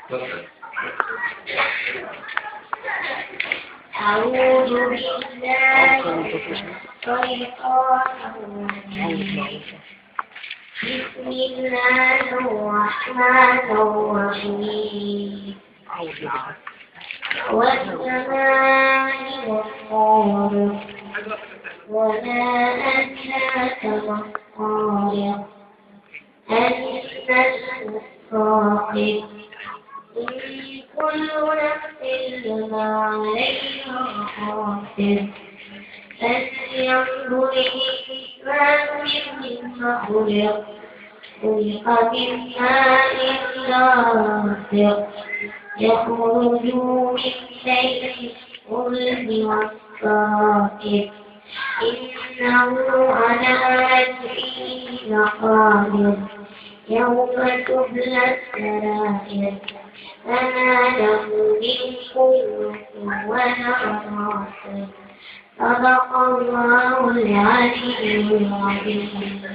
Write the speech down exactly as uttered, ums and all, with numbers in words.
أعوذ بالله من الشيطان الرجيم. بسم الله الرحمن الرحيم. والسماء والطارق وما أدراك ما الطارق النجم الثاقب إن كل نفس بما عليها حافظ فلينظر الإنسان مما خلق خلق من ماء دافق يخرج من بين الصلب والترائب إنه على رجعه لقادر يوم تبلى السرائر فما له من قوة ولا ناصر صدق الله العلي العظيم.